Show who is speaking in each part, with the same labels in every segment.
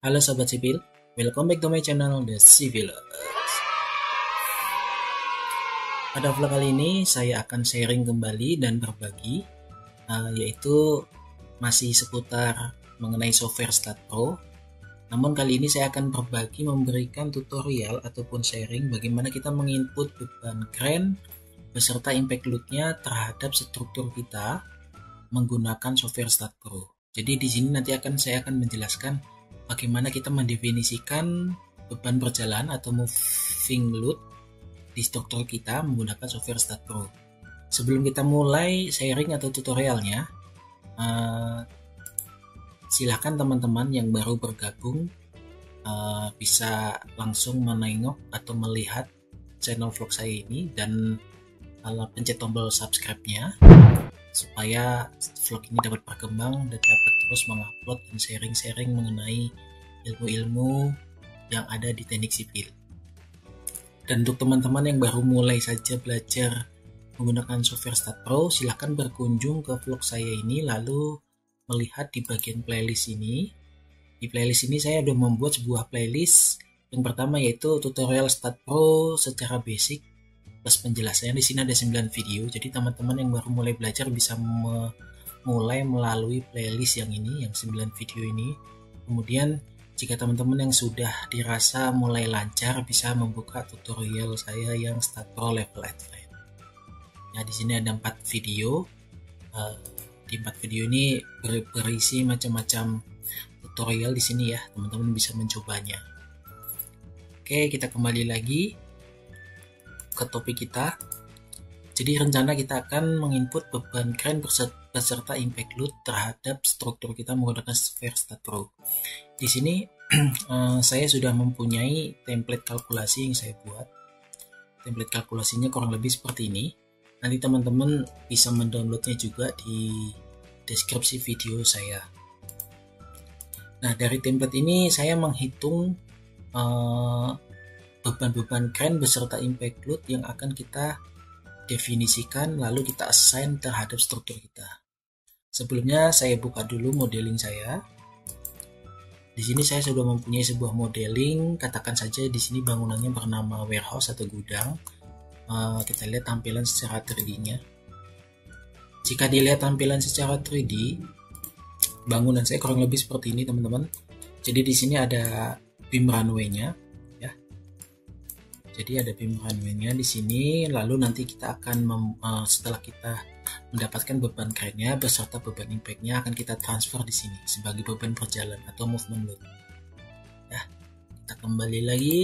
Speaker 1: Halo Sobat Sipil, welcome back to my channel The Civilers. Pada vlog kali ini saya akan sharing kembali dan berbagi yaitu masih seputar mengenai software StatPro. Namun kali ini saya akan berbagi memberikan tutorial ataupun sharing bagaimana kita menginput beban crane beserta impact load-nya terhadap struktur kita menggunakan software StatPro. Jadi di sini nanti saya akan menjelaskan bagaimana kita mendefinisikan beban berjalan atau moving load di struktur kita menggunakan software StatPro. Sebelum kita mulai sharing atau tutorialnya, silahkan teman-teman yang baru bergabung bisa langsung menengok atau melihat channel vlog saya ini dan pencet tombol subscribe-nya supaya vlog ini dapat berkembang dan dapat terus mengupload dan sharing-sharing mengenai ilmu-ilmu yang ada di teknik sipil. Dan untuk teman-teman yang baru mulai saja belajar menggunakan software StatPro, silahkan berkunjung ke vlog saya ini lalu melihat di bagian playlist ini. Di playlist ini saya sudah membuat sebuah playlist. Yang pertama yaitu tutorial StatPro secara basic plus penjelasannya. Di sini ada 9 video, jadi teman-teman yang baru mulai belajar bisa mulai melalui playlist yang ini, yang 9 video ini. Kemudian jika teman-teman yang sudah dirasa mulai lancar bisa membuka tutorial saya yang StatPro level advance. Nah, di sini ada 4 video. Di 4 video ini berisi macam-macam tutorial di sini ya, teman-teman bisa mencobanya. Oke, kita kembali lagi ke topik kita. Jadi rencana kita akan menginput beban crane beserta impact load terhadap struktur kita menggunakan software StatPro. Di sini saya sudah mempunyai template kalkulasi yang saya buat. Template kalkulasinya kurang lebih seperti ini. Nanti teman-teman bisa mendownloadnya juga di deskripsi video saya. Nah, dari template ini saya menghitung beban-beban crane beserta impact load yang akan kita definisikan lalu kita assign terhadap struktur kita. Sebelumnya saya buka dulu modeling saya. Di sini saya sudah mempunyai sebuah modeling, katakan saja di sini bangunannya bernama warehouse atau gudang. Kita lihat tampilan secara 3D-nya. Jika dilihat tampilan secara 3D, bangunan saya kurang lebih seperti ini, teman-teman. Jadi di sini ada beam runway-nya. Jadi ada beam runway-nya di sini, lalu nanti kita akan setelah kita mendapatkan beban crane-nya beserta beban impact-nya akan kita transfer di sini sebagai beban berjalan atau movement load. Ya, kita kembali lagi.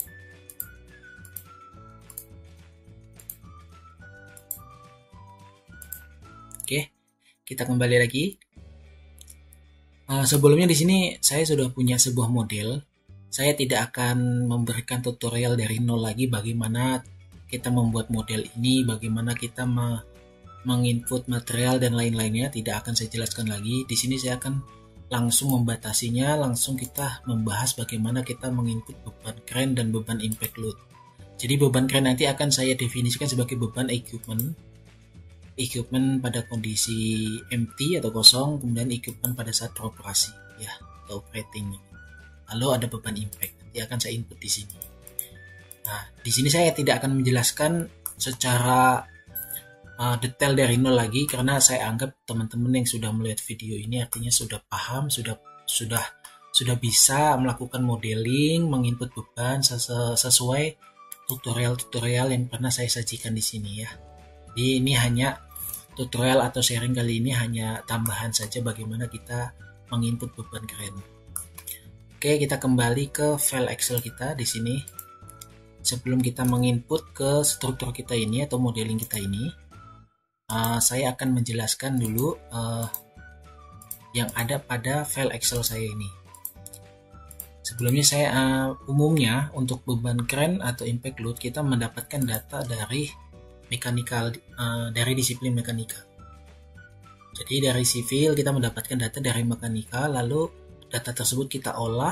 Speaker 1: Oke, kita kembali lagi. Sebelumnya di sini saya sudah punya sebuah model. Saya tidak akan memberikan tutorial dari nol lagi bagaimana kita membuat model ini, bagaimana kita menginput material dan lain-lainnya, tidak akan saya jelaskan lagi. Di sini saya akan langsung membatasinya, langsung kita membahas bagaimana kita menginput beban crane dan beban impact load. Jadi beban crane nanti akan saya definisikan sebagai beban equipment pada kondisi empty atau kosong, kemudian equipment pada saat beroperasi ya, atau operating. Lalu ada beban impact, nanti akan saya input di sini. Nah, di sini saya tidak akan menjelaskan secara detail dari nol lagi karena saya anggap teman-teman yang sudah melihat video ini artinya sudah paham, sudah bisa melakukan modeling, menginput beban sesuai tutorial-tutorial yang pernah saya sajikan di sini ya. Jadi ini hanya tutorial atau sharing kali ini hanya tambahan saja bagaimana kita menginput beban crane. Oke, kita kembali ke file Excel kita di sini. Sebelum kita menginput ke struktur kita ini atau modeling kita ini, saya akan menjelaskan dulu yang ada pada file Excel saya ini. Sebelumnya saya umumnya untuk beban crane atau impact load kita mendapatkan data dari mekanikal, dari disiplin mekanika. Jadi dari sipil kita mendapatkan data dari mekanika, lalu data tersebut kita olah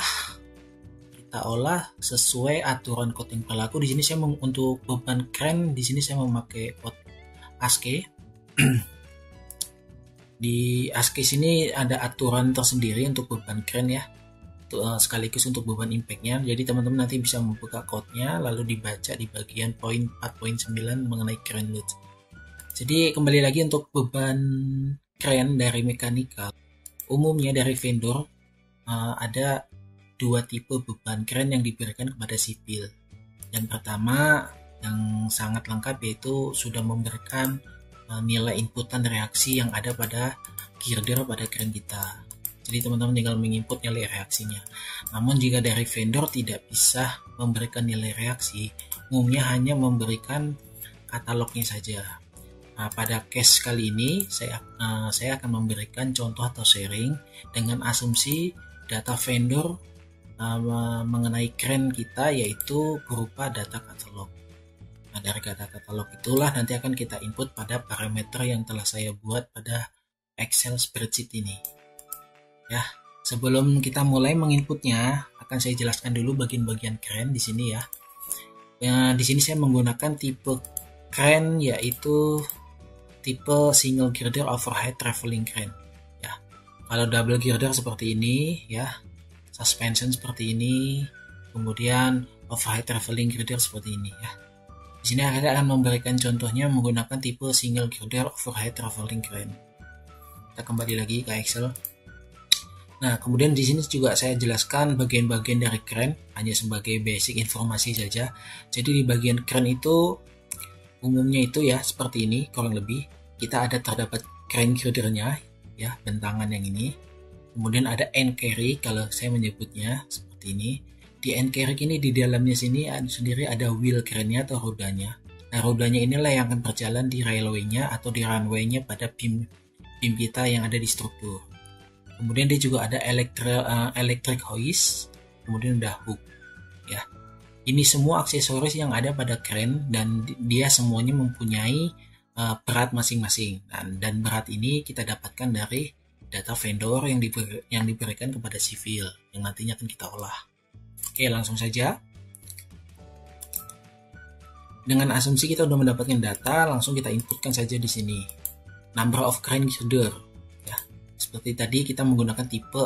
Speaker 1: sesuai aturan code yang berlaku. Di sini saya untuk beban crane di sini saya memakai code ASCII. Di ASCII sini ada aturan tersendiri untuk beban crane ya. sekaligus untuk beban impactnya. Jadi teman-teman nanti bisa membuka code-nya lalu dibaca di bagian poin 4.9 mengenai crane load. Jadi kembali lagi untuk beban crane dari mechanical, umumnya dari vendor ada dua tipe beban crane yang diberikan kepada sipil. Yang pertama yang sangat lengkap yaitu sudah memberikan nilai inputan reaksi yang ada pada girder pada crane kita. Jadi teman-teman tinggal menginput nilai reaksinya. Namun jika dari vendor tidak bisa memberikan nilai reaksi, umumnya hanya memberikan katalognya saja. Nah, pada case kali ini saya akan memberikan contoh atau sharing dengan asumsi data vendor mengenai crane kita yaitu berupa data katalog. Nah, dari data katalog itulah nanti akan kita input pada parameter yang telah saya buat pada Excel spreadsheet ini. Ya, sebelum kita mulai menginputnya, akan saya jelaskan dulu bagian-bagian crane di sini ya. Di sini saya menggunakan tipe crane yaitu tipe single girder overhead traveling crane. Ya, kalau double girder seperti ini, ya, suspension seperti ini, kemudian overhead traveling girder seperti ini ya. Di sini saya akan memberikan contohnya menggunakan tipe single girder overhead traveling crane. Kita kembali lagi ke Excel. Nah, kemudian di sini juga saya jelaskan bagian-bagian dari crane hanya sebagai basic informasi saja. Jadi di bagian crane itu umumnya itu ya seperti ini kurang lebih. Kita ada terdapat crane girdernya ya, bentangan yang ini. Kemudian ada end carry kalau saya menyebutnya seperti ini. Di end carry ini di dalamnya sini sendiri ada wheel crane-nya atau rodanya. Nah, rodanya inilah yang akan berjalan di railway-nya atau di runway-nya pada beam kita yang ada di struktur. Kemudian dia juga ada electric hoist, kemudian ada hook ya. Ini semua aksesoris yang ada pada crane dan dia semuanya mempunyai berat masing-masing. Dan berat ini kita dapatkan dari data vendor yang diberikan kepada sipil yang nantinya akan kita olah. Oke, langsung saja. Dengan asumsi kita sudah mendapatkan data, langsung kita inputkan saja di sini. Number of crane girder. Seperti tadi kita menggunakan tipe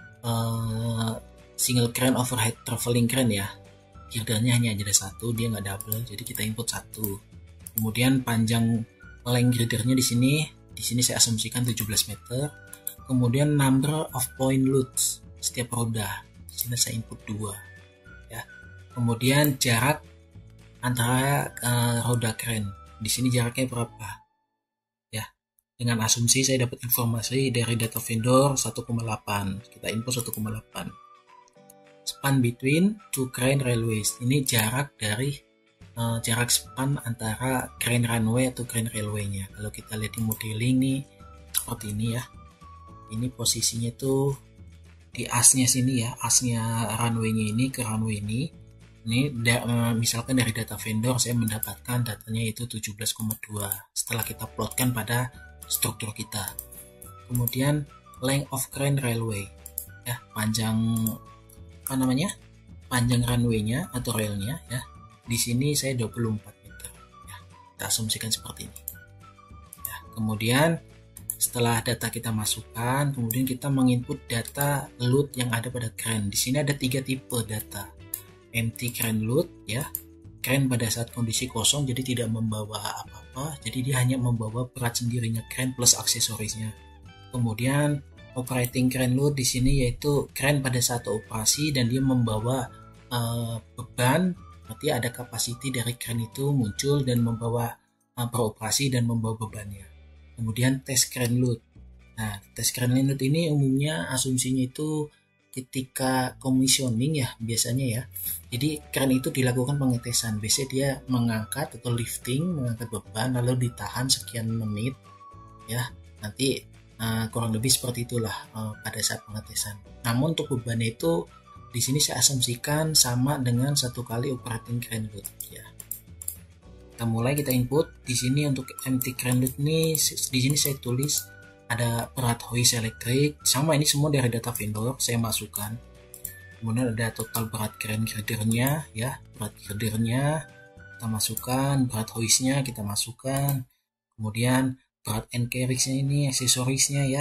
Speaker 1: single crane overhead traveling crane ya. Girdernya hanya ada satu, dia nggak double, jadi kita input satu. Kemudian panjang length girdernya di sini saya asumsikan 17 meter. Kemudian number of point loads setiap roda, di sini saya input 2 ya. Kemudian jarak antara roda crane, di sini jaraknya berapa? Dengan asumsi saya dapat informasi dari data vendor 1,8. Kita input 1,8. Span between two crane railways. Ini jarak dari jarak span antara crane runway atau crane railway-nya. Kalau kita lihat di modeling nih seperti ini ya. Ini posisinya tuh di asnya sini ya. Asnya runway-nya ini ke runway ini. Ini misalkan dari data vendor saya mendapatkan datanya itu 17,2. Setelah kita plotkan pada struktur kita. Kemudian length of crane railway ya, panjang panjang runway-nya atau railnya ya. Di sini saya 24 meter ya. Kita asumsikan seperti ini ya. Kemudian setelah data kita masukkan, kemudian kita menginput data load yang ada pada crane. Di sini ada 3 tipe data. Empty crane load ya. Crane pada saat kondisi kosong jadi tidak membawa apa-apa, jadi dia hanya membawa berat sendirinya crane plus aksesorisnya. Kemudian operating crane load di sini yaitu crane pada saat operasi dan dia membawa beban, berarti ada capacity dari crane itu muncul dan membawa beroperasi dan membawa bebannya. Kemudian test crane load. Nah, test crane load ini umumnya asumsinya itu ketika commissioning ya biasanya ya. Jadi crane itu dilakukan pengetesan. Biasanya dia mengangkat atau lifting, mengangkat beban lalu ditahan sekian menit ya. Nanti kurang lebih seperti itulah pada saat pengetesan. Namun untuk beban itu di sini saya asumsikan sama dengan 1 kali operating crane load ya. Kita mulai, kita input di sini untuk empty crane load ini di sini saya tulis ada berat hoist elektrik, sama ini semua dari data vendor saya masukkan. Kemudian ada total berat crane girdernya ya, berat girdernya kita masukkan, berat hoistnya kita masukkan, kemudian berat end carriage-nya ini aksesorisnya ya,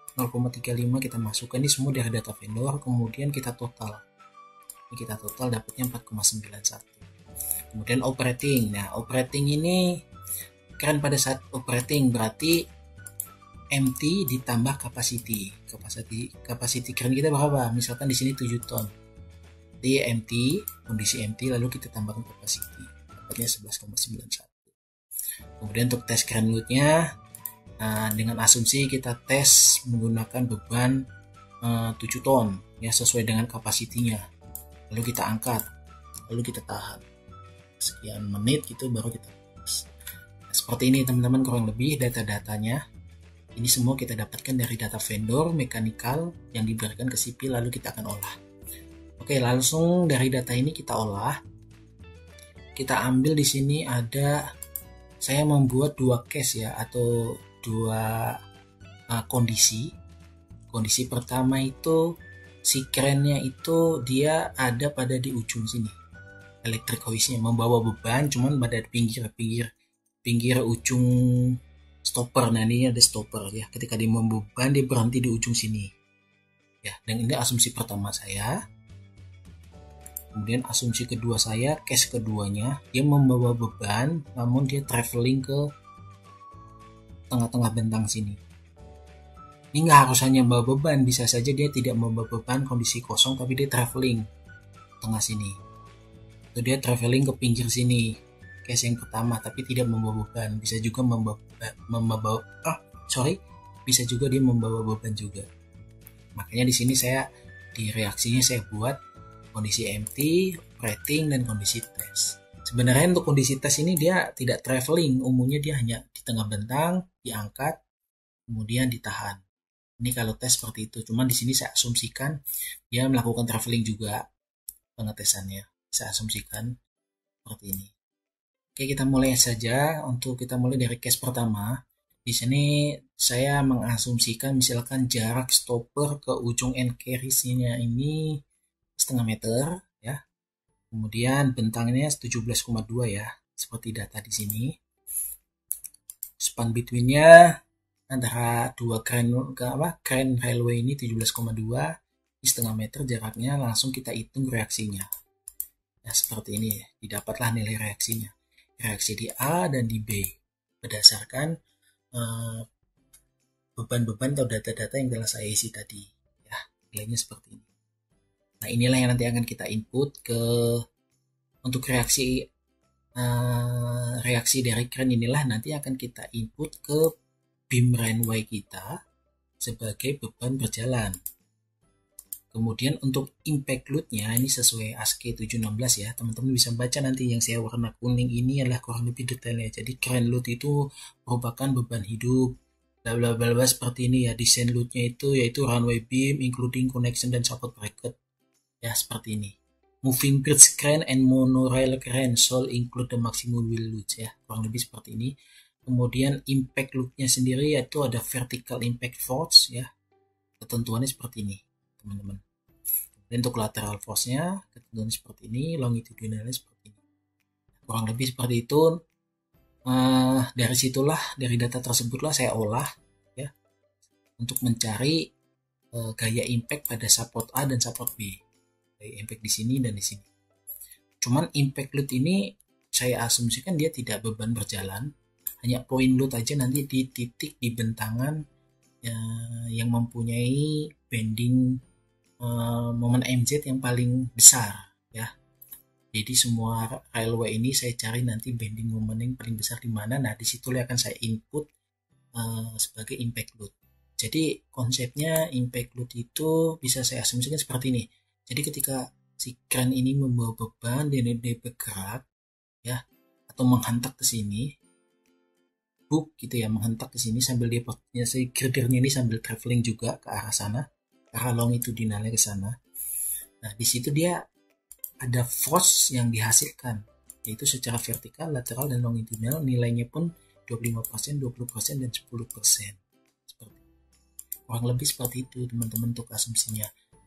Speaker 1: 0,35 kita masukkan, ini semua dari data vendor, kemudian kita total. Ini kita total dapatnya 4,91. Kemudian operating. Nah, operating ini kan pada saat operating berarti empty ditambah capacity. Capacity keren kita berapa? Misalkan di sini 7 ton. Jadi empty, kondisi empty, lalu kita tambahkan capacity. Dapatnya 11,91. Kemudian untuk tes keren load-nya, dengan asumsi kita tes menggunakan beban 7 ton ya, sesuai dengan kapasitinya. Lalu kita angkat, lalu kita tahan sekian menit gitu, baru kita tes. Nah, seperti ini teman-teman kurang lebih data-datanya. Ini semua kita dapatkan dari data vendor mekanikal yang diberikan ke sipil, lalu kita akan olah. Oke, langsung dari data ini kita olah. Kita ambil di sini ada, saya membuat 2 case ya, atau 2 kondisi. Kondisi pertama itu si kerennya itu dia ada pada di ujung sini. Electric hoist-nya membawa beban cuman pada pinggir ujung stopper. Nah, ini ada stopper ya. Ketika dia membeban dia berhenti di ujung sini. Ya, dan ini asumsi pertama saya. Kemudian asumsi kedua saya, case keduanya, dia membawa beban namun dia traveling ke tengah-tengah bentang sini. Ini nggak harus hanya membawa beban, bisa saja dia tidak membawa beban, kondisi kosong, tapi dia traveling tengah sini. Atau dia traveling ke pinggir sini, case yang pertama, tapi tidak membawa beban. Bisa juga bisa juga dia membawa beban juga. Makanya di sini saya di reaksinya saya buat kondisi empty, operating, dan kondisi tes. Sebenarnya untuk kondisi tes ini dia tidak traveling, umumnya dia hanya di tengah bentang, diangkat, kemudian ditahan. Ini kalau tes seperti itu. Cuman di sini saya asumsikan dia melakukan traveling juga pengetesannya. Saya asumsikan seperti ini. Oke, kita mulai saja. Kita mulai dari case pertama. Di sini saya mengasumsikan misalkan jarak stopper ke ujung end carriage-nya ini 0,5 meter ya. Kemudian bentangnya 17,2 ya, seperti data di sini. Span between-nya antara dua crane railway ini 17,2, 0,5 meter jaraknya, langsung kita hitung reaksinya. Nah, seperti ini, didapatlah nilai reaksinya. Reaksi di A dan di B berdasarkan beban-beban atau data-data yang telah saya isi tadi. Ya, nilainya seperti ini. Nah, inilah yang nanti akan kita input untuk reaksi dari crane inilah nanti akan kita input ke beam runway kita sebagai beban berjalan. Kemudian untuk impact load-nya ini sesuai ASCII 716 ya. Teman-teman bisa baca nanti yang saya warna kuning ini adalah kurang lebih detailnya. Jadi crane load itu merupakan beban hidup. Bla bla bla seperti ini ya. Design load-nya itu yaitu runway beam including connection dan support bracket. Ya, seperti ini. Moving bridge crane and monorail crane shall include the maximum wheel load ya. Kurang lebih seperti ini. Kemudian impact load-nya sendiri yaitu ada vertical impact force ya. Ketentuannya seperti ini, teman-teman. Dan untuk lateral force-nya ketentuannya seperti ini, longitudinalnya seperti ini. Kurang lebih seperti itu. Dari situlah, dari data tersebutlah saya olah ya untuk mencari gaya impact pada support A dan support B. Gaya impact di sini dan di sini. Cuman impact load ini saya asumsikan dia tidak beban berjalan, hanya point load aja nanti di titik di bentangan yang mempunyai bending momen MZ yang paling besar ya. Jadi semua railway ini saya cari nanti bending momen yang paling besar di mana. Nah, disitulah akan saya input sebagai impact load. Jadi konsepnya impact load itu bisa saya asumsikan seperti ini. Jadi ketika si crane ini membawa beban dan dia bergerak ya atau menghentak ke sini, gitu ya, menghentak ke sini sambil dia si girdernya ini sambil traveling juga ke arah sana, ke arah longitudinalnya ke sana. Nah, di situ dia ada force yang dihasilkan yaitu secara vertikal, lateral, dan longitudinal. Nilainya pun 25%, 20%, dan 10%. Seperti kurang lebih seperti itu teman-teman untuk asumsinya.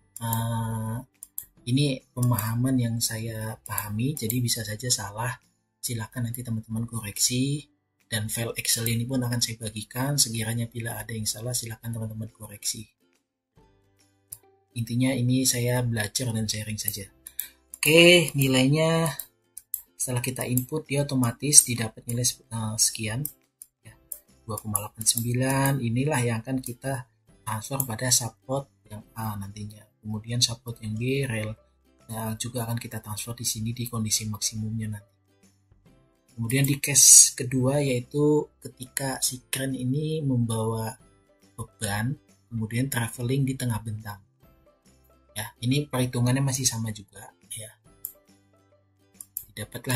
Speaker 1: Ini pemahaman yang saya pahami, jadi bisa saja salah, silakan nanti teman-teman koreksi. Dan file Excel ini pun akan saya bagikan, sekiranya bila ada yang salah silahkan teman-teman koreksi. Intinya ini saya belajar dan sharing saja. Oke, nilainya setelah kita input dia otomatis didapat nilai sekian ya, 2,89. Inilah yang akan kita transfer pada support yang A nantinya. Kemudian support yang B rel juga akan kita transfer di sini di kondisi maksimumnya nanti. Kemudian di case kedua yaitu ketika si crane ini membawa beban kemudian traveling di tengah bentang. Ya, ini perhitungannya masih sama juga ya. Didapatlah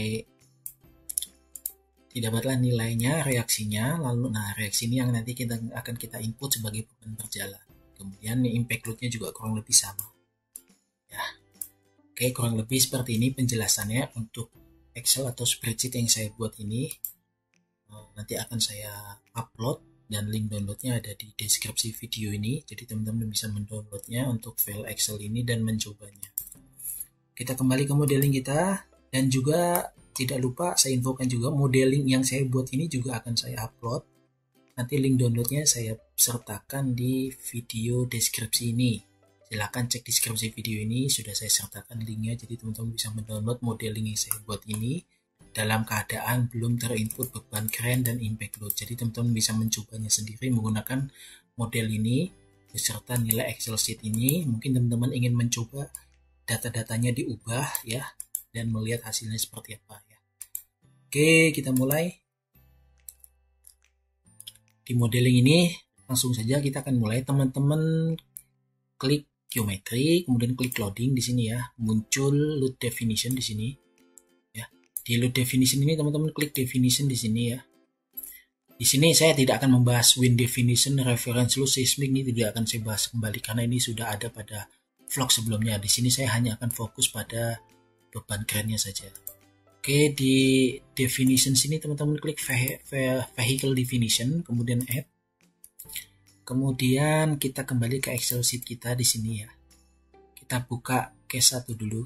Speaker 1: nilainya, reaksinya, lalu reaksi ini yang nanti akan kita input sebagai beban berjalan. Kemudian impact load-nya juga kurang lebih sama. Ya. Oke, kurang lebih seperti ini penjelasannya untuk Excel atau spreadsheet yang saya buat ini. Nanti akan saya upload dan link downloadnya ada di deskripsi video ini. Jadi teman-teman bisa mendownloadnya untuk file Excel ini dan mencobanya. Kita kembali ke modeling kita. Dan juga tidak lupa saya infokan juga modeling yang saya buat ini juga akan saya upload. Nanti link downloadnya saya sertakan di video deskripsi ini. Silahkan cek deskripsi video ini, sudah saya sertakan linknya. Jadi teman-teman bisa mendownload modeling yang saya buat ini dalam keadaan belum terinput beban crane dan impact load. Jadi teman-teman bisa mencobanya sendiri menggunakan model ini beserta nilai Excel sheet ini. Mungkin teman-teman ingin mencoba data-datanya diubah ya, dan melihat hasilnya seperti apa ya. Oke, kita mulai. Di modeling ini langsung saja kita akan mulai. Teman-teman klik geometri, kemudian klik loading di sini ya. Muncul load definition di sini. Ya. Di load definition ini teman-teman klik definition di sini ya. Di sini saya tidak akan membahas wind definition, reference load, seismic, ini tidak akan saya bahas kembali karena ini sudah ada pada vlog sebelumnya. Di sini saya hanya akan fokus pada beban crane-nya saja. Oke, di definition sini teman-teman klik vehicle definition, kemudian add. Kemudian kita kembali ke Excel sheet kita di sini ya. Kita buka case 1 dulu.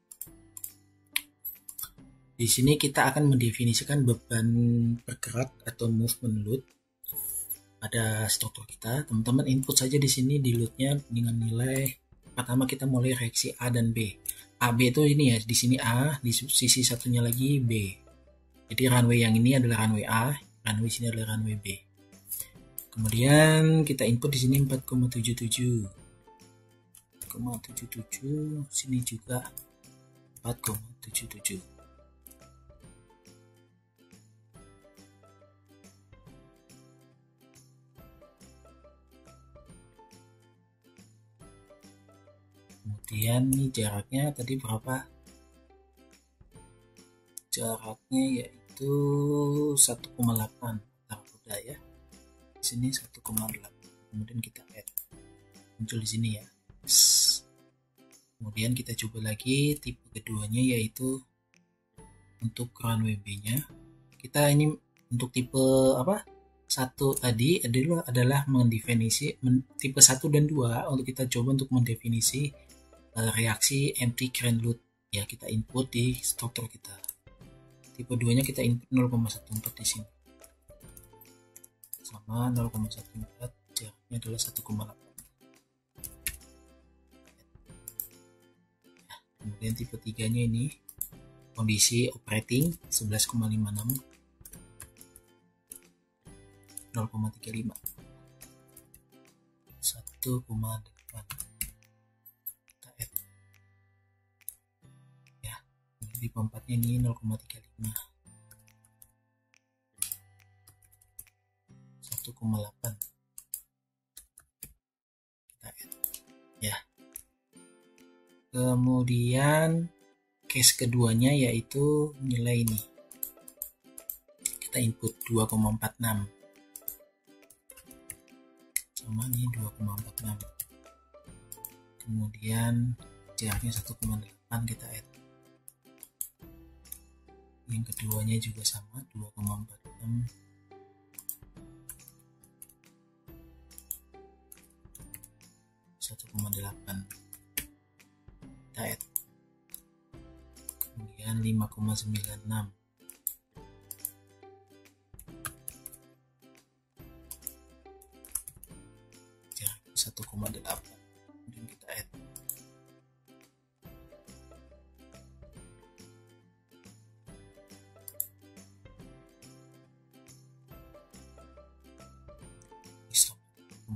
Speaker 1: Di sini kita akan mendefinisikan beban bergerak atau movement load pada struktur kita. Teman-teman input saja di sini di load-nya dengan nilai. Pertama kita mulai reaksi A dan B. AB itu ini ya, di sini A, di sisi satunya lagi B. Jadi runway yang ini adalah runway A, runway sini adalah runway B. Kemudian kita input di sini 4,77. 4,77, sini juga 4,77. Kemudian nih jaraknya tadi berapa? Jaraknya yaitu 1,8 antar roda ya. Di sini 1,8. Kemudian kita add. Muncul di sini ya. Kemudian kita coba lagi tipe keduanya yaitu untuk runway B-nya. Kita ini untuk tipe apa? 1 tadi adalah mendefinisi tipe 1 dan 2 untuk kita coba untuk mendefinisi reaksi empty crane load ya, kita input di struktur kita. Tipe 2 nya kita input 0,14 di sini sama 0,14, jaraknya adalah 1,8 ya. Kemudian tipe 3 nya ini kondisi operating 11,56 0,35 1,8. Tipe 4 nya ini 0,35 1,8 kita add ya. Kemudian case keduanya yaitu nilai ini kita input 2,46 sama ini 2,46, kemudian jaraknya 1,8 kita add. Yang keduanya juga sama 2,46 1,8 kita add. Kemudian 5,96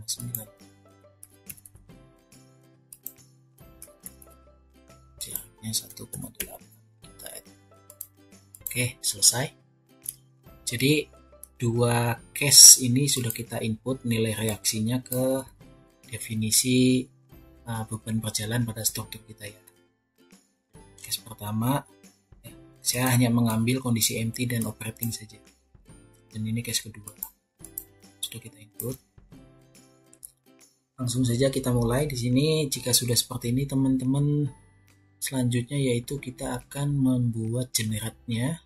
Speaker 1: 9. Jaraknya 1,8. Kita add. Oke, selesai. Jadi dua case ini sudah kita input nilai reaksinya ke definisi beban berjalan pada struktur kita ya. Case pertama ya, saya hanya mengambil kondisi empty dan operating saja. Dan ini case kedua. Sudah kita input. Langsung saja kita mulai di sini. Jika sudah seperti ini teman-teman, selanjutnya yaitu kita akan membuat generate-nya.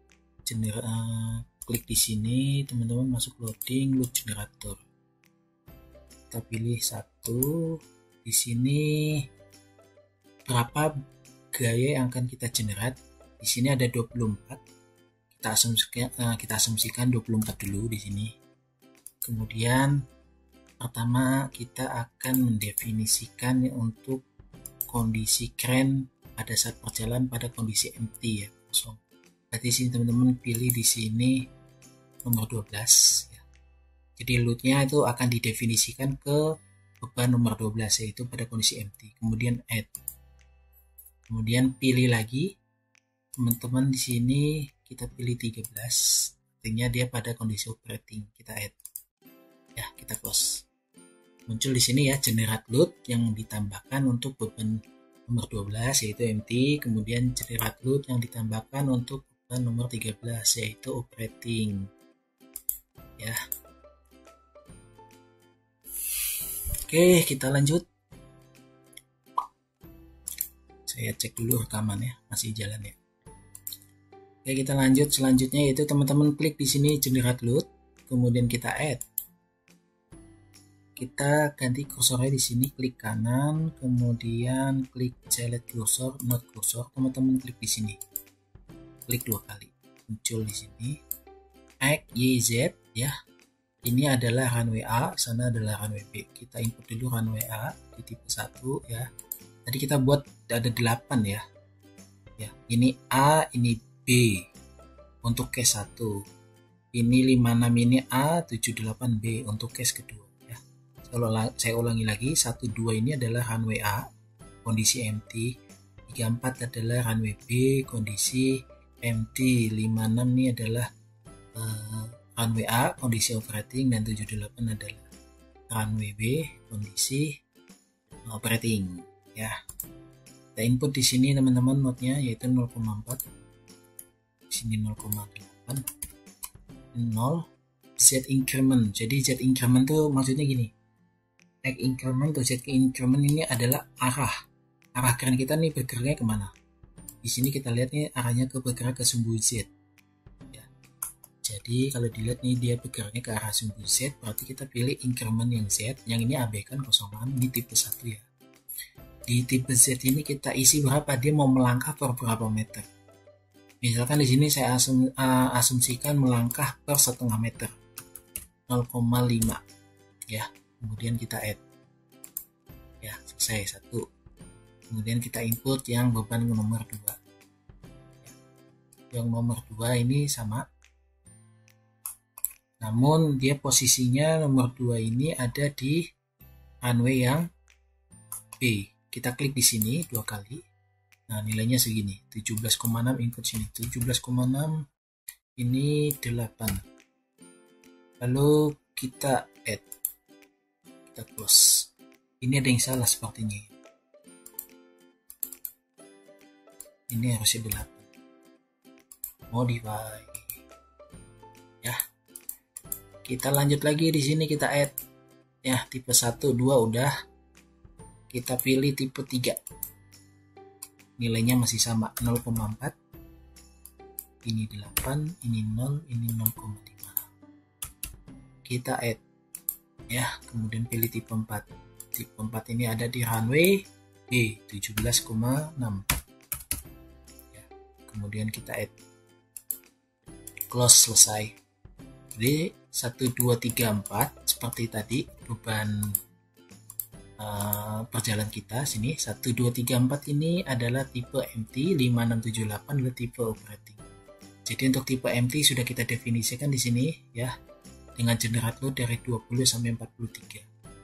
Speaker 1: Klik di sini, teman-teman masuk loading, load generator. Kita pilih satu. Di sini berapa gaya yang akan kita generate? Di sini ada 24. Kita asumsikan 24 dulu di sini. Kemudian pertama kita akan mendefinisikan untuk kondisi crane pada saat perjalanan pada kondisi empty ya, kosong. Berarti sini teman-teman pilih di sini nomor 12 ya. Jadi loadnya itu akan didefinisikan ke beban nomor 12 yaitu pada kondisi empty. Kemudian add. Kemudian pilih lagi teman-teman di sini kita pilih 13. Artinya dia pada kondisi operating. Kita add. Ya, kita close. Muncul di sini ya generate load yang ditambahkan untuk beban nomor 12 yaitu empty, kemudian generate load yang ditambahkan untuk beban nomor 13 yaitu operating. Ya. Oke, kita lanjut. Saya cek dulu rekamannya masih jalan ya. Oke, kita lanjut. Selanjutnya yaitu teman-teman klik di sini generate load, kemudian kita add. Kita ganti kursornya di sini, klik kanan, kemudian klik select cursor, not cursor. Teman-teman klik di sini, klik 2 kali, muncul di sini X, Y, Z ya. Ini adalah runway A, sana adalah runway B. Kita input dulu runway A di tipe 1 ya. Tadi kita buat ada 8 ya. Ya, ini A, ini B untuk case 1. Ini 56 ini A, 78 B untuk case kedua. Saya ulangi lagi, 1, 2 ini adalah runway A, kondisi empty. 34 adalah runway B, kondisi empty. 56 ini adalah runway A, kondisi operating. Dan 78 adalah runway B, kondisi operating. Ya, kita input di sini teman-teman node-nya yaitu 0,4. Di sini 0,8. 0. Z increment. Jadi Z increment tuh maksudnya gini. X increment atau Z increment ini adalah arah keren kita nih bergeraknya kemana. Di sini kita lihat nih arahnya bergerak ke sumbu Z ya. Jadi kalau dilihat nih dia bergeraknya ke arah sumbu Z, berarti kita pilih increment yang Z. Yang ini abaikan kosongan, ini tipe 1 ya. Di tipe Z ini kita isi berapa, dia mau melangkah per berapa meter. Misalkan di sini saya asumsikan melangkah per setengah meter, 0,5 ya. Kemudian kita add ya, selesai 1. Kemudian kita input yang beban nomor 2 ya. Yang nomor 2 ini sama, namun dia posisinya nomor 2 ini ada di runway yang B. Kita klik di sini 2 kali. Nah, nilainya segini, 17,6 input sini, 17,6 ini 8. Lalu kita add. Kita close. Ini ada yang salah sepertinya. Ini harusnya 8. Modify. Ya. Kita lanjut lagi di sini kita add. Ya, tipe 1, 2 udah. Kita pilih tipe 3. Nilainya masih sama 0,4. Ini 8, ini 0, ini 0,5. Kita add. Ya, kemudian pilih tipe 4. Tipe 4 ini ada di runway B 17,6 ya. Kemudian kita add, close, selesai. Jadi 1, 2, 3, 4 seperti tadi beban perjalanan kita sini. 1, 2, 3, 4 ini adalah tipe empty, 5, 6, 7, 8 adalah tipe operating. Jadi untuk tipe empty sudah kita definisikan di sini ya, dengan generate load dari 20 sampai 43.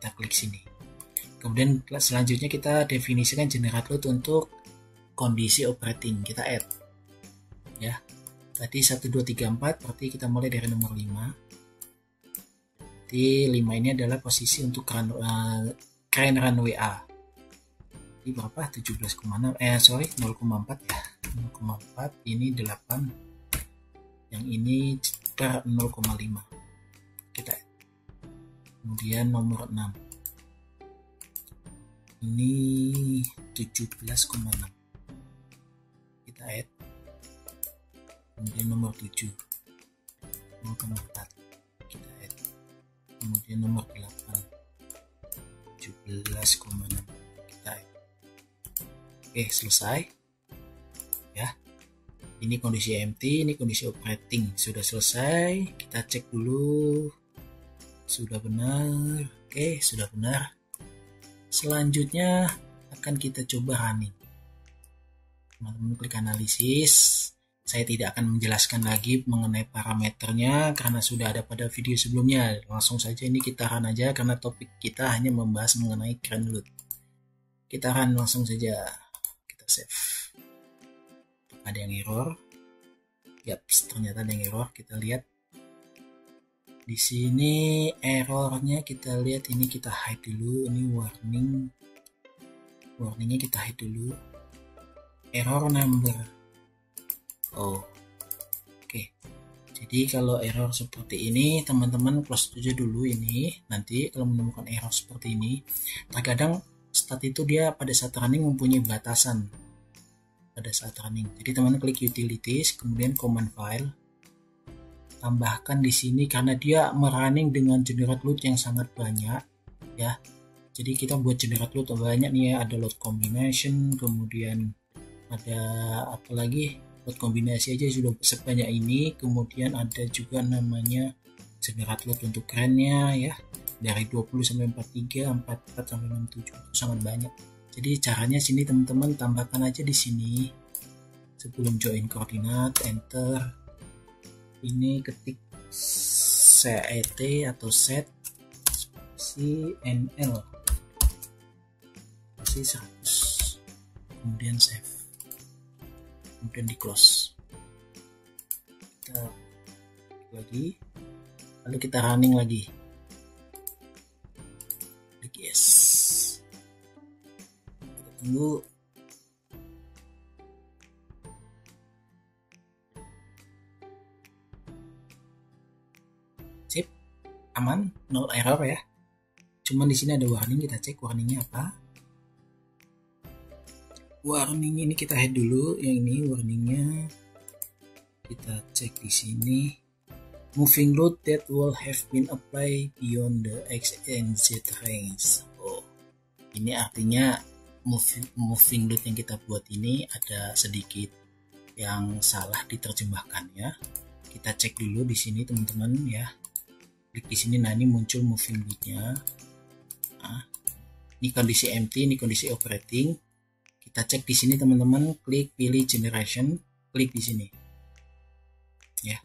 Speaker 1: kita klik sini. Kemudian selanjutnya kita definisikan generate load untuk kondisi operating, kita add ya. Tadi 1 2 3 4, berarti kita mulai dari nomor 5. Berarti 5 ini adalah posisi untuk crane runway A. Di berapa? 17,6 0,4 ya. 0,4 ini 8. Yang ini per 0,5. Kita add. Kemudian nomor 6. Ini 17,6. Kita add. Kemudian nomor 7 0,4 kita add. Kemudian nomor 8 17,6 kita add. Oke, selesai ya. Ini kondisi empty, ini kondisi operating. Sudah selesai, kita cek dulu sudah benar. Oke, sudah benar. Selanjutnya akan kita coba running. Teman-teman klik analisis. Saya tidak akan menjelaskan lagi mengenai parameternya karena sudah ada pada video sebelumnya. Langsung saja ini kita run aja karena topik kita hanya membahas mengenai crane load. Kita run langsung saja. Kita save. Ada yang error. Yaps, ternyata ada yang error. Kita lihat. Di sini errornya kita lihat, ini kita hide dulu. Ini warning. Warningnya kita hide dulu. Error number. Oh, oke. Jadi kalau error seperti ini, teman-teman close aja dulu ini. Nanti kalau menemukan error seperti ini, terkadang stat itu dia pada saat running mempunyai batasan. Pada saat running. Jadi teman-teman klik utilities, kemudian command file. Tambahkan di sini karena dia merunning dengan generate load yang sangat banyak, ya. Jadi kita buat generate load banyak nih ya. Ada load combination, kemudian ada apa lagi? Load kombinasi aja sudah sebanyak ini. Kemudian ada juga namanya generate load untuk crane-nya ya, dari 20 sampai 43, 44 sampai 67, itu sangat banyak. Jadi caranya sini teman-teman tambahkan aja di sini sebelum join koordinat, enter. Ini ketik set atau set spasi nl spasi 100, kemudian save. Kemudian di close, kita lagi, lalu kita running lagi, klik yes, kita tunggu. Sip, aman, no error ya. Cuman di sini ada warning, kita cek warningnya apa. Warning ini kita hide dulu, yang ini warningnya kita cek di sini. Moving load that will have been applied beyond the X and Z range. Oh, ini artinya moving load yang kita buat ini ada sedikit yang salah diterjemahkan ya. Kita cek dulu di sini teman-teman ya. Klik di sini, nah ini muncul moving loadnya. Nah, ini kondisi empty, ini kondisi operating. Kita cek di sini teman-teman, klik pilih generation, klik di sini. Ya.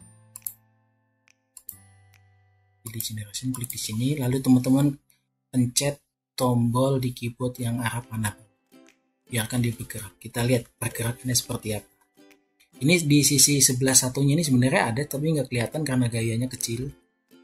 Speaker 1: Pilih generation, klik di sini, lalu teman-teman pencet tombol di keyboard yang arah panah. Biarkan dia bergerak. Kita lihat pergerakannya seperti apa. Ini di sisi sebelah satunya ini sebenarnya ada tapi nggak kelihatan karena gayanya kecil.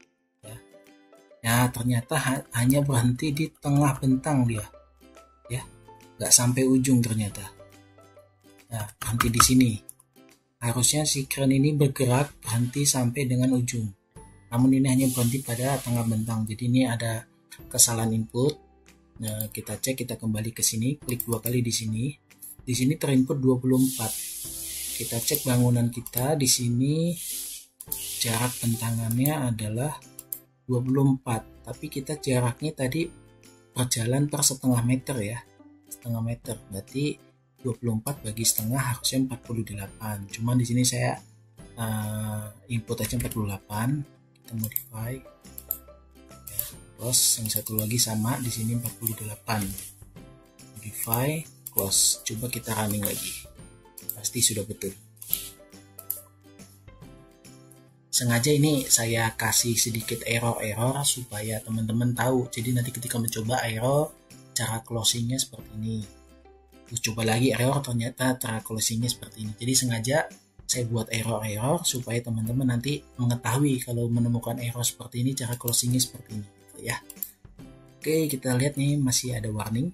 Speaker 1: Ya, ternyata hanya berhenti di tengah bentang dia. Ya. Nggak sampai ujung ternyata. Nah, berhenti di sini. Harusnya si crane ini bergerak berhenti sampai dengan ujung. Namun ini hanya berhenti pada tengah bentang. Jadi ini ada kesalahan input. Nah, kita cek, kita kembali ke sini, klik 2 kali di sini. Di sini terinput 24. Kita cek bangunan kita di sini jarak bentangannya adalah 24. Tapi kita jaraknya tadi berjalan per setengah meter ya. Setengah meter, berarti 24 bagi setengah harusnya 48. Cuman di sini saya input aja 48. Kita modify. Ya, terus yang satu lagi sama di sini 48. Modify, close. Coba kita running lagi. Pasti sudah betul. sengaja ini saya kasih sedikit error-error supaya teman-teman tahu. Jadi nanti ketika mencoba error, cara closingnya seperti ini. Terus coba lagi error, ternyata cara closingnya seperti ini. Jadi sengaja saya buat error-error supaya teman-teman nanti mengetahui kalau menemukan error seperti ini, cara closingnya seperti ini gitu ya. Oke, kita lihat nih masih ada warning.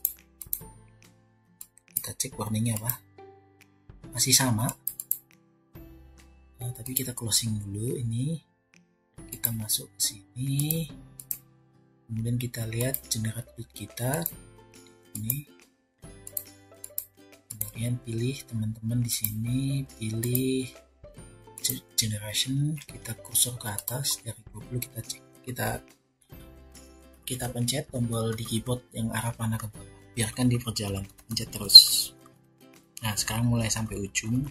Speaker 1: Kita cek warningnya apa. Masih sama. Nah, tapi kita closing dulu ini. Kita masuk ke sini. Kemudian kita lihat generate load kita. Ini. Kemudian pilih teman-teman di sini, pilih generation, kita kursor ke atas dari 20 kita cek. Kita pencet tombol di keyboard yang arah panah ke bawah. Biarkan dia berjalan, pencet terus. Nah, sekarang mulai sampai ujung.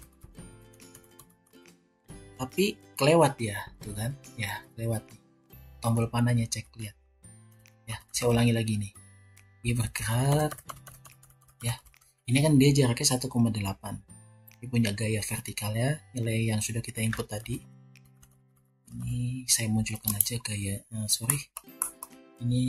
Speaker 1: Tapi kelewat ya, tuh kan? Ya, kelewat nih. Tombol panahnya cek, lihat. Ya, saya ulangi lagi nih. Dia bergerak. Ya, ini kan dia jaraknya 1,8. Dia punya gaya vertikalnya, nilai yang sudah kita input tadi. Ini saya munculkan aja gaya, ini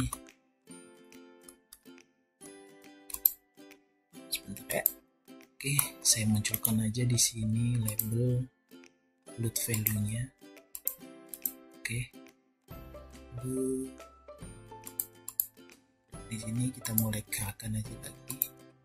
Speaker 1: sebentar ya. Oke, saya munculkan aja di sini label load value-nya. Oke. Lalu di sini kita mulai gerakan aja lagi.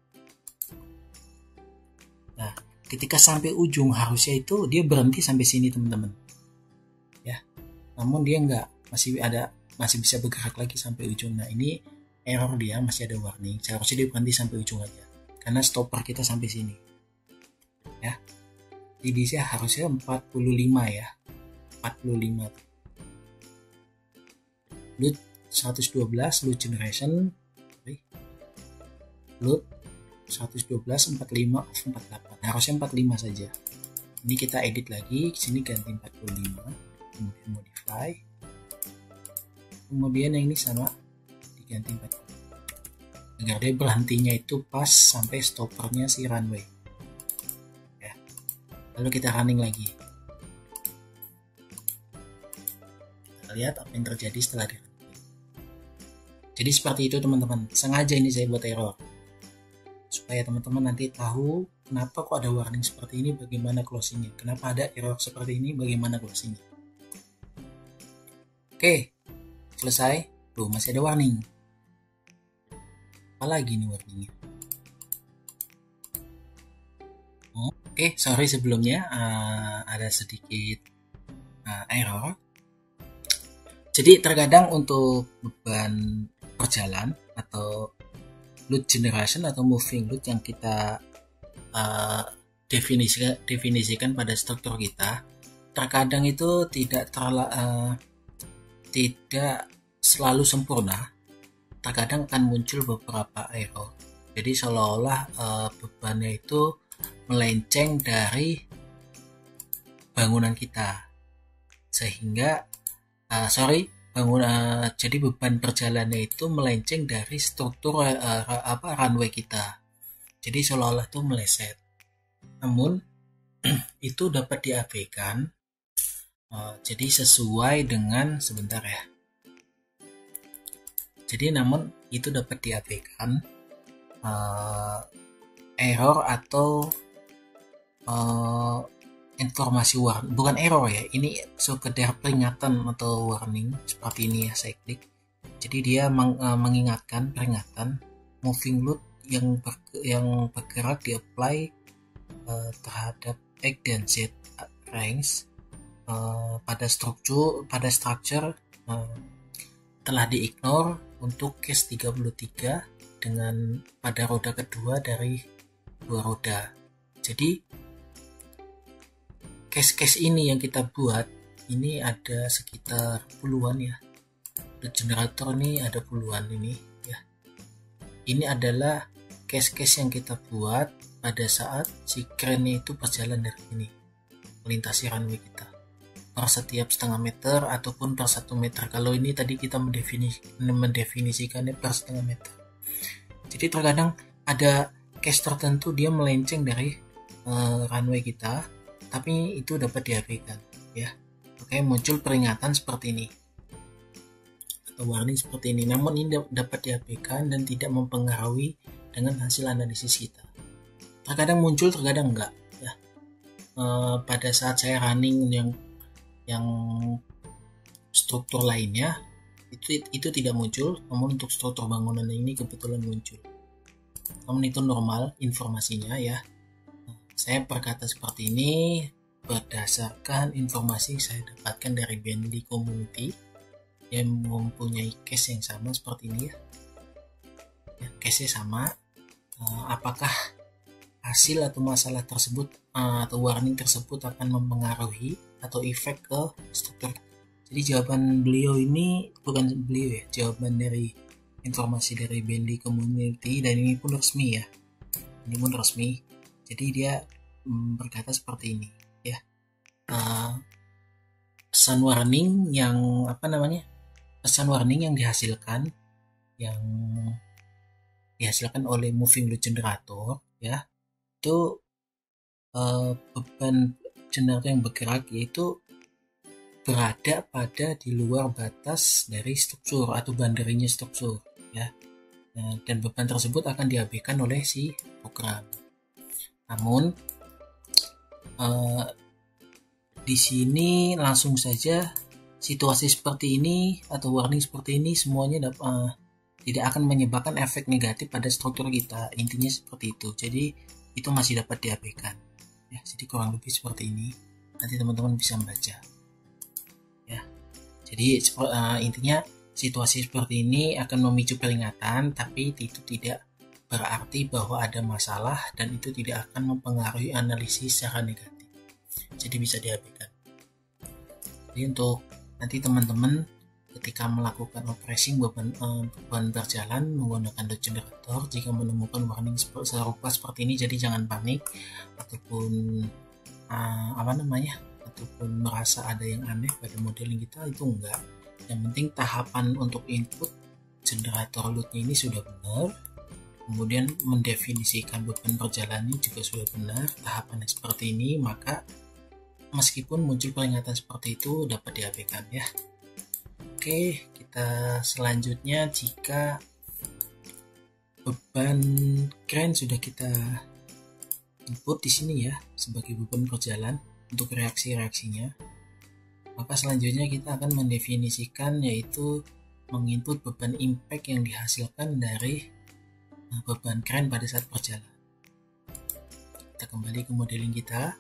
Speaker 1: Nah, ketika sampai ujung harusnya itu dia berhenti sampai sini teman-teman. Ya. Namun dia masih bisa bergerak lagi sampai ujung. Nah, ini error dia, masih ada warning. Seharusnya dia berhenti sampai ujung aja. Karena stopper kita sampai sini. Ya. Jadi saya harusnya 45 ya. 45. Load 112, load generation. Load 112, 45, 48. Harusnya 45 saja. Ini kita edit lagi, sini ganti 45. Kemudian modify. Kemudian yang ini sama diganti 40 agar dia berhentinya itu pas sampai stoppernya si runway ya. Lalu kita running lagi, kita lihat apa yang terjadi setelah di runway. Jadi seperti itu teman-teman, sengaja ini saya buat error supaya teman-teman nanti tahu kenapa kok ada warning seperti ini, bagaimana closingnya, kenapa ada error seperti ini, bagaimana closingnya. Oke, selesai. Tuh masih ada warning. Apalagi nih warningnya. Oke, sorry sebelumnya ada sedikit error. Jadi terkadang untuk beban perjalan atau load generation atau moving load yang kita definisikan pada struktur kita, terkadang itu tidak selalu sempurna. Terkadang akan muncul beberapa error. Jadi seolah-olah bebannya itu melenceng dari bangunan kita, sehingga jadi beban perjalanannya itu melenceng dari struktur runway kita. Jadi seolah-olah itu meleset. Namun itu dapat diabaikan. Jadi sesuai dengan sebentar ya. Jadi namun itu dapat diabaikan error atau informasi warning, bukan error ya, ini sekedar peringatan atau warning seperti ini ya, saya klik. Jadi dia mengingatkan peringatan moving load yang bergerak di apply terhadap X dan Z range pada structure telah di-ignore untuk case 33 dengan pada roda kedua dari dua roda. Jadi case-case ini yang kita buat ini ada sekitar puluhan ya. Load generator ini ada puluhan ini ya. Ini adalah case-case yang kita buat pada saat si crane itu berjalan dari sini melintasi runway kita per setiap setengah meter ataupun per 1 meter. Kalau ini tadi kita mendefinisikannya per setengah meter. Jadi terkadang ada case tertentu dia melenceng dari runway kita, tapi itu dapat diabaikan ya. Oke. Oke, muncul peringatan seperti ini atau warning seperti ini. Namun ini dapat diabaikan dan tidak mempengaruhi dengan hasil analisis kita. Terkadang muncul, terkadang enggak. Ya. Pada saat saya running yang struktur lainnya itu tidak muncul, namun untuk struktur bangunan ini kebetulan muncul. Namun itu normal informasinya ya. Saya berkata seperti ini berdasarkan informasi yang saya dapatkan dari Bentley Community yang mempunyai case yang sama seperti ini ya. Case-nya sama. Apakah hasil atau masalah tersebut atau warning tersebut akan mempengaruhi atau efek ke struktur? Jadi jawaban beliau ini bukan beliau ya, jawaban dari informasi dari Bentley Community, dan ini pun resmi ya. Ini pun resmi. Jadi dia berkata seperti ini ya. Pesan warning yang pesan warning yang dihasilkan oleh moving load generator ya, itu beban generator yang bergerak yaitu berada pada di luar batas dari struktur atau boundary-nya struktur ya. Dan beban tersebut akan diabaikan oleh si program. Namun di sini langsung saja situasi seperti ini atau warning seperti ini semuanya tidak akan menyebabkan efek negatif pada struktur kita. Intinya seperti itu. Jadi itu masih dapat diabaikan. Ya, jadi kurang lebih seperti ini. Nanti teman-teman bisa membaca. Ya. Jadi intinya situasi seperti ini akan memicu peringatan, tapi itu tidak berarti bahwa ada masalah dan itu tidak akan mempengaruhi analisis secara negatif. Jadi bisa diabaikan. Jadi untuk nanti teman-teman ketika melakukan operasi beban berjalan menggunakan load generator, jika menemukan warning serupa seperti ini, jadi jangan panik ataupun ataupun merasa ada yang aneh pada modeling kita, itu enggak. Yang penting tahapan untuk input generator loadnya ini sudah benar, kemudian mendefinisikan beban berjalannya juga sudah benar, tahapannya seperti ini, maka meskipun muncul peringatan seperti itu dapat diabaikan ya. Oke, kita selanjutnya jika beban crane sudah kita input di sini ya sebagai beban berjalan untuk reaksi-reaksinya, maka selanjutnya kita akan mendefinisikan yaitu menginput beban impact yang dihasilkan dari beban crane pada saat berjalan. Kita kembali ke modeling kita.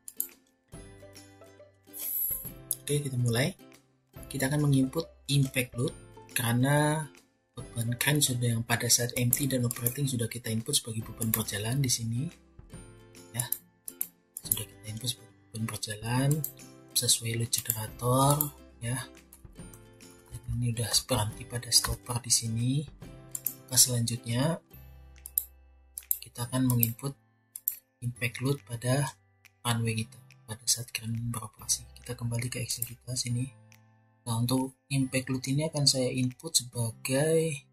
Speaker 1: Oke, kita mulai. Kita akan menginput impact load karena beban crane sudah yang pada saat empty dan operating sudah kita input sebagai beban berjalan di sini ya, sudah kita input sebagai beban berjalan sesuai load generator ya. Dan ini udah berhenti pada stopper di sini. Maka selanjutnya kita akan menginput impact load pada runway kita pada saat crane beroperasi. Kita kembali ke Excel kita sini. Nah, untuk impact load ini akan saya input sebagai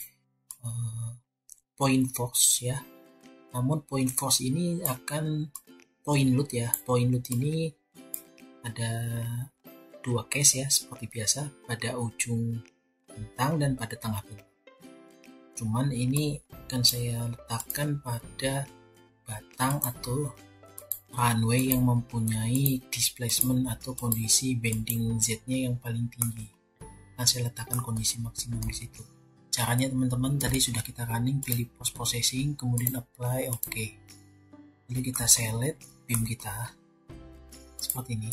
Speaker 1: point force ya. Namun point force ini akan point load ya. Point load ini ada dua case ya seperti biasa, pada ujung bentang dan pada tengah bentang. Cuman ini akan saya letakkan pada batang atau runway yang mempunyai displacement atau kondisi bending Z-nya yang paling tinggi. Nah, saya letakkan kondisi maksimum di situ. Caranya teman-teman tadi sudah kita running, pilih post processing, kemudian apply, oke. Lalu kita select beam kita seperti ini.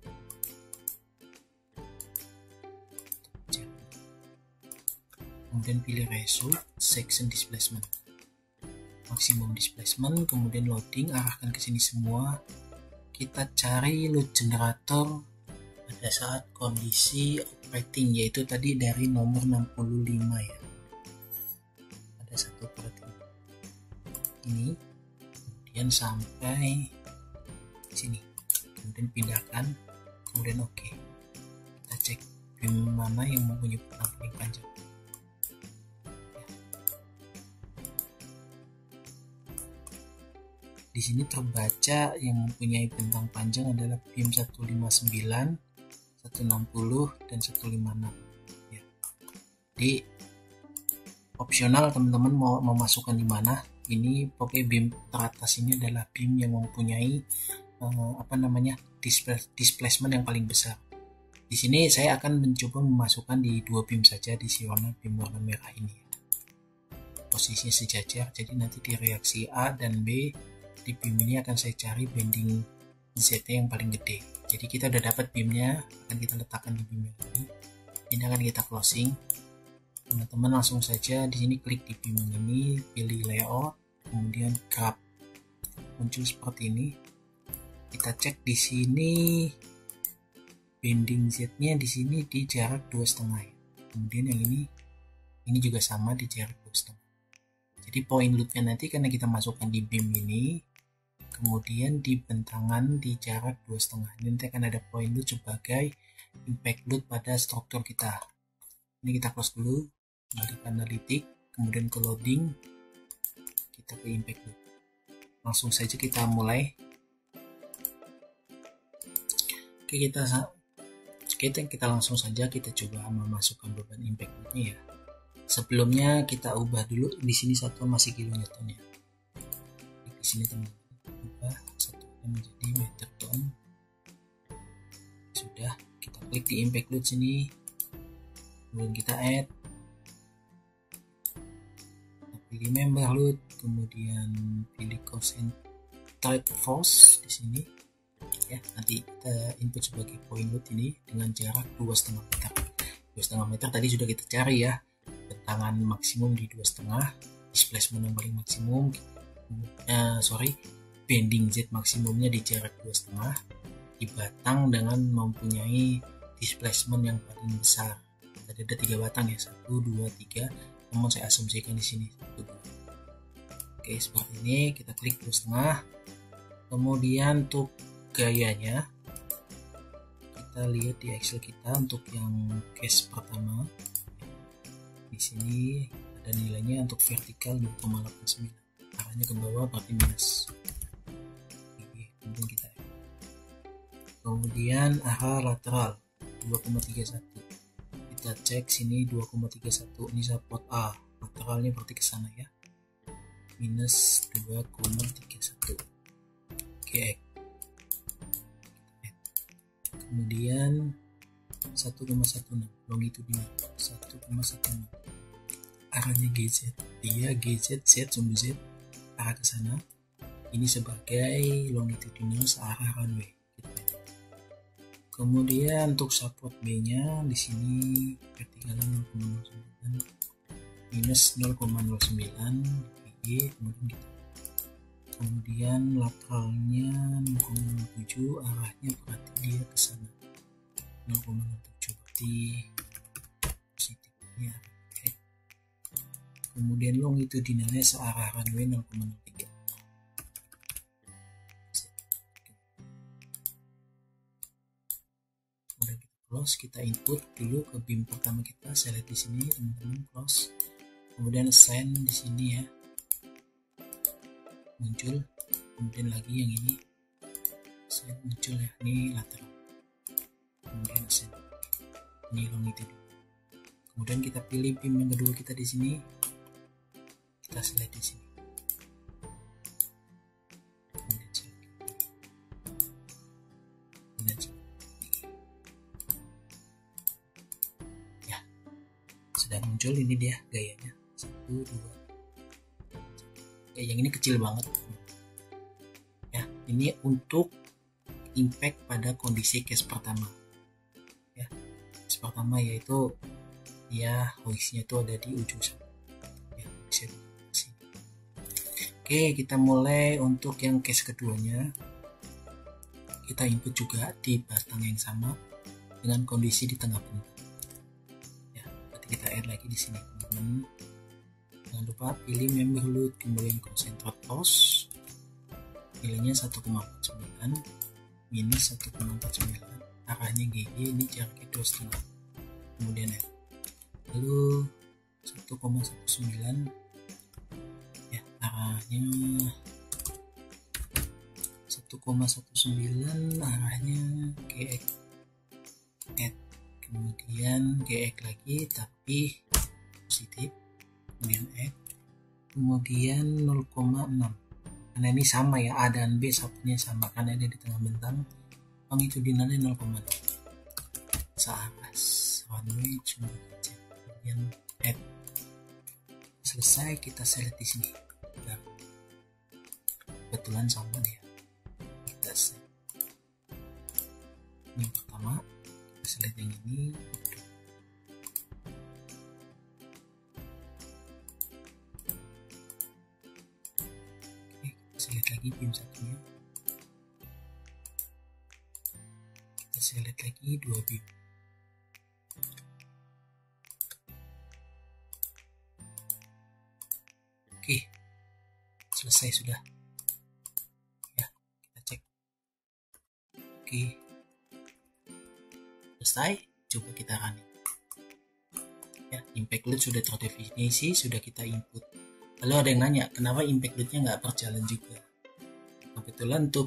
Speaker 1: Kemudian pilih ratio, section displacement, maksimum displacement, kemudian loading, arahkan ke sini semua. Kita cari load generator pada saat kondisi operating, yaitu tadi dari nomor 65 ya. Ada satu operating ini, kemudian sampai sini, kemudian pindahkan, kemudian oke. Kita cek beam mana yang mempunyai bentang paling panjang. Di sini terbaca yang mempunyai bentang panjang adalah beam 159 160 dan 156 ya. Jadi opsional teman-teman mau memasukkan di mana. Ini pokoknya beam teratas ini adalah beam yang mempunyai displacement yang paling besar. Di sini saya akan mencoba memasukkan di 2 beam saja di si beam warna merah ini. Posisinya sejajar, jadi nanti di reaksi A dan B di beam ini akan saya cari bending Z yang paling gede. Jadi kita udah dapat beamnya, akan kita letakkan di beam ini. Ini akan kita closing. Teman-teman langsung saja di sini klik di beam ini, pilih layout, kemudian grab. Muncul seperti ini. Kita cek di sini bending Z-nya di sini di jarak 2,5. Kemudian yang ini juga sama di jarak 2,5. Jadi point load-nya nanti karena kita masukkan di beam ini, kemudian di bentangan di jarak 2,5. Nanti akan ada point load sebagai impact load pada struktur kita. Ini kita close dulu, kembali ke analitik, kemudian ke loading, kita ke impact load. Langsung saja kita mulai. Oke, kita langsung saja kita coba memasukkan beban impact load-nya ya. Sebelumnya kita ubah dulu di sini satuan masih kilonewton ya. Di sini teman-teman ubah satuan menjadi meter ton. Sudah, kita klik di impact load sini. Kemudian kita add. Kita pilih member load, kemudian pilih concentrate force di sini. Ya, nanti kita input sebagai point load ini dengan jarak 2,5 meter. 2,5 meter tadi sudah kita cari ya. Bentangan maksimum di 2,5, displacement yang paling maksimum, bending Z maksimumnya di jarak 2,5, dibatang dengan mempunyai displacement yang paling besar. Ada 3 batang ya, 1, 2, 3. Namun saya asumsikan di sini 1, 2. Oke, seperti ini kita klik 2,5. Kemudian untuk gayanya kita lihat di Excel kita untuk yang case pertama. Di sini ada nilainya untuk vertikal 2,89. Arahnya ke bawah berarti minus. Kemudian kita kemudian arah lateral 2,31. Kita cek sini 2,31. Ini support A. Lateralnya berarti ke sana ya. Minus 2,31. Oke. Kemudian 1,16 longitudinal 1,16. Arahnya GZ, dia GZ Z sumbu Z arah ke sana. Ini sebagai longitudinal searah runway. Kemudian untuk support B-nya di sini vertikal 0,09 minus 0,09 kemudian lateralnya 0,07, arahnya berarti dia ke sana 0,07 berarti positifnya. Oke. Kemudian longitudinalnya searah runway 0,03. Kemudian kita close, kita input dulu ke beam pertama kita, saya lihat di sini teman-teman, close. Kemudian assign di sini ya. Muncul, kemudian lagi yang ini saya muncul ya, ini lateral, kemudian ascend, ini longitudinal. Kemudian kita pilih beam yang kedua kita di sini, kita select di sini, kemudian select, ya sudah muncul. Ini dia gayanya 1, 2. Yang ini kecil banget ya. Ini untuk impact pada kondisi case pertama ya. Case pertama yaitu ya hoistnya itu ada di ujung sana ya, bisa sini. Oke, kita mulai untuk yang case keduanya. Kita input juga di batang yang sama dengan kondisi di tengah bentang ya. Berarti kita add lagi di sini teman-teman. Jangan lupa pilih member load, kemudian concentrate force, nilainya 1,49 minus 1,49, arahnya GG, ini jaraknya 2,5, kemudian lalu 1,19 ya, arahnya 1,19, arahnya ke kemudian GX lagi tapi positif, kemudian X, kemudian 0,6 karena ini sama ya, A dan B satunya sama karena ini di tengah bentang, longitudinalnya 0,6. Searah runway cuma aja, kemudian add. Selesai, kita select di sini. Nah, kebetulan sama dia. Kita set. Ini yang pertama, kita select yang ini. Oke, kita select lagi beam satunya. Kita select lagi 2 beam. Oke, selesai sudah ya, kita cek. Oke, selesai, coba kita running ya. Impact load sudah terdefinisi, sudah kita input. Lalu ada yang nanya kenapa impact loadnya nggak berjalan juga. Kebetulan untuk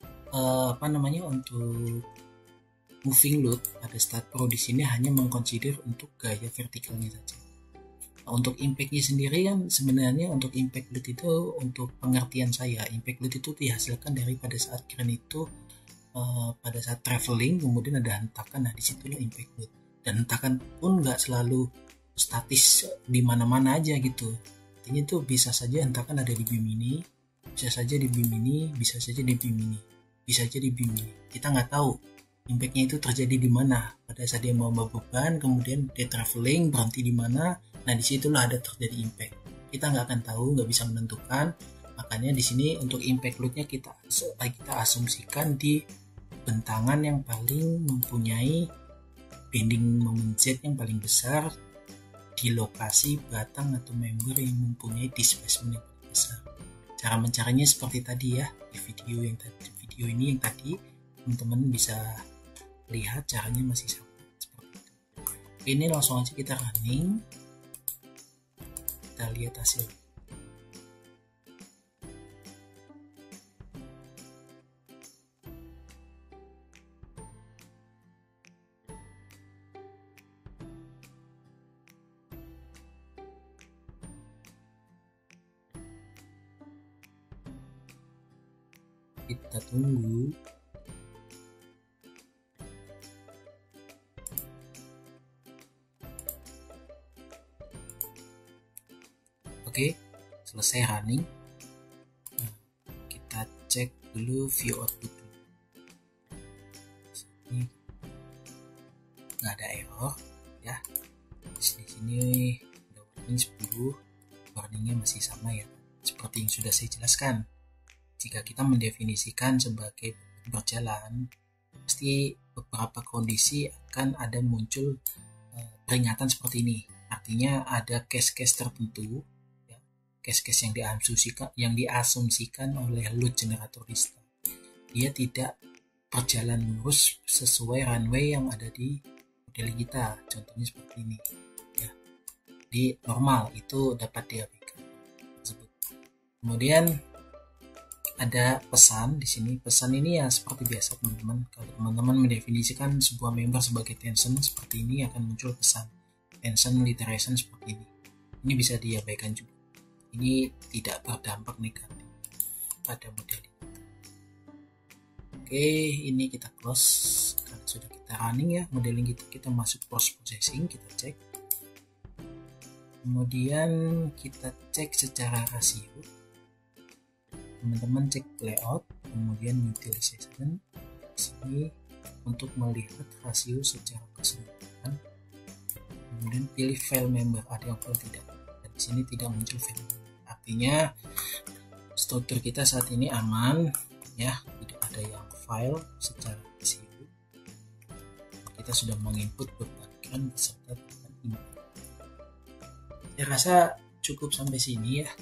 Speaker 1: untuk moving load pada start pro di sini hanya mengconsider untuk gaya vertikalnya saja. Untuk impactnya sendiri kan sebenarnya untuk impact load itu, untuk pengertian saya, impact load itu dihasilkan dari pada saat crane itu pada saat traveling kemudian ada hentakan. Nah disitulah impact load, dan hentakan pun nggak selalu statis di mana-mana aja gitu. Artinya itu bisa saja hentakan ada di beam ini, bisa saja di beam ini, bisa saja di beam ini, bisa saja di beam ini. Kita nggak tahu impactnya itu terjadi di mana pada saat dia membawa beban, kemudian dia traveling berhenti di mana. Nah disitulah ada terjadi impact. Kita nggak akan tahu, nggak bisa menentukan. Makanya di sini untuk impact loadnya kita asumsikan di bentangan yang paling mempunyai bending moment Z yang paling besar di lokasi batang atau member yang mempunyai displacement yang paling besar. Cara mencarinya seperti tadi ya, di video ini yang tadi teman-teman bisa lihat caranya masih sama seperti itu. Ini langsung aja kita running. Kita lihat hasil. Kita tunggu. Oke, selesai running. Nah, kita cek dulu view output. Ini nggak ada error ya. Di sini udah warning 10, warningnya masih sama ya, seperti yang sudah saya jelaskan. Jika kita mendefinisikan sebagai berjalan, pasti beberapa kondisi akan ada muncul peringatan seperti ini. Artinya ada case-case tertentu, case-case yang diasumsikan oleh load generator di start. Dia tidak berjalan lurus sesuai runway yang ada di model kita. Contohnya seperti ini. Ya. Di normal itu dapat diabaikan. Kemudian ada pesan di sini. Pesan ini ya seperti biasa teman-teman. Kalau teman-teman mendefinisikan sebuah member sebagai tension seperti ini, akan muncul pesan tension literation seperti ini. Ini bisa diabaikan juga. Ini tidak berdampak negatif pada model ini. Oke, ini kita close karena sudah kita running ya modeling kita masuk post processing, kita cek. Kemudian kita cek secara rasio. Teman-teman cek layout, kemudian utilization sini untuk melihat rasio secara keseluruhan. Kemudian pilih file member, ada yang file tidak. Dan di sini tidak muncul file. Artinya struktur kita saat ini aman ya, tidak ada yang file secara rasio. Kita sudah menginput beban crane beserta beban input. Saya rasa cukup sampai sini ya.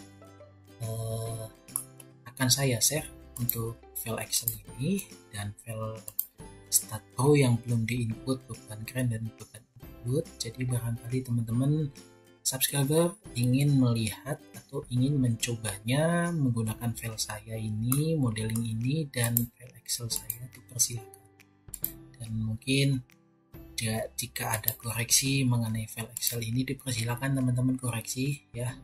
Speaker 1: Akan saya share untuk file Excel ini dan file Stat Pro yang belum diinput beban crane dan beban load. Jadi barangkali teman-teman subscriber ingin melihat atau ingin mencobanya menggunakan file saya ini, modeling ini, dan file Excel saya, dipersilakan. Dan mungkin jika ada koreksi mengenai file Excel ini, dipersilakan teman-teman koreksi ya.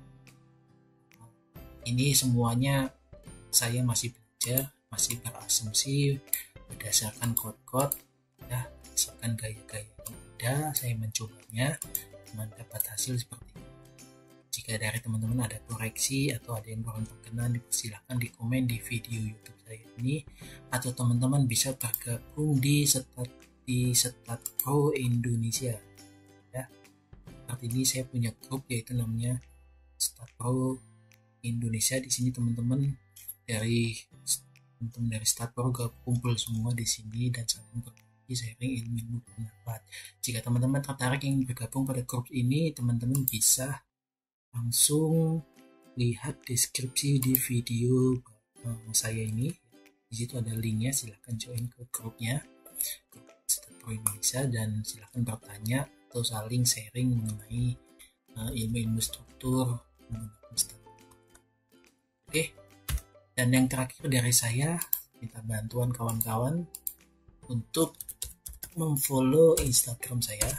Speaker 1: Ini semuanya saya masih belajar, masih berasumsi berdasarkan kode-kode ya, berdasarkan gaya-gaya yang ada, saya mencobanya mendapat hasil seperti ini. Jika dari teman-teman ada koreksi atau ada yang kurang berkenan, dipersilakan di komen di video YouTube saya ini, atau teman-teman bisa bergabung di StatPro Indonesia ya. Seperti ini saya punya grup yaitu namanya StatPro Indonesia. Di sini teman-teman dari StatPro kumpul semua di sini dan saling berbagi sharing ilmu bermanfaat. Jika teman-teman tertarik ingin bergabung pada grup ini, teman-teman bisa langsung lihat deskripsi di video saya ini. Di situ ada linknya, silahkan join ke grupnya, grup StatPro Indonesia, dan silahkan bertanya atau saling sharing mengenai ilmu-ilmu struktur menggunakan StatPro. Oke, dan yang terakhir dari saya, minta bantuan kawan-kawan untuk memfollow Instagram saya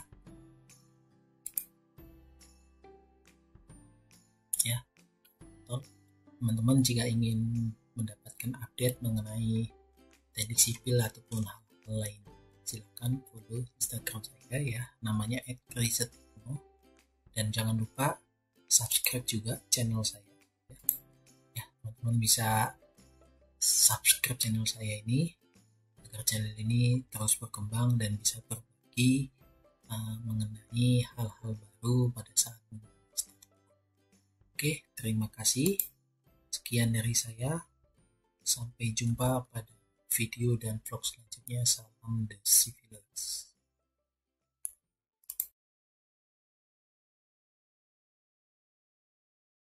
Speaker 1: ya. Teman-teman jika ingin mendapatkan update mengenai teknik sipil ataupun hal lain, silakan follow Instagram saya ya, namanya @risetno, dan jangan lupa subscribe juga channel saya ya. Teman-teman bisa subscribe channel saya ini agar channel ini terus berkembang dan bisa berbagi mengenai hal-hal baru pada saat menggunakan StatPro. Oke, terima kasih. Sekian dari saya. Sampai jumpa pada video dan vlog selanjutnya. Salam The Civilers.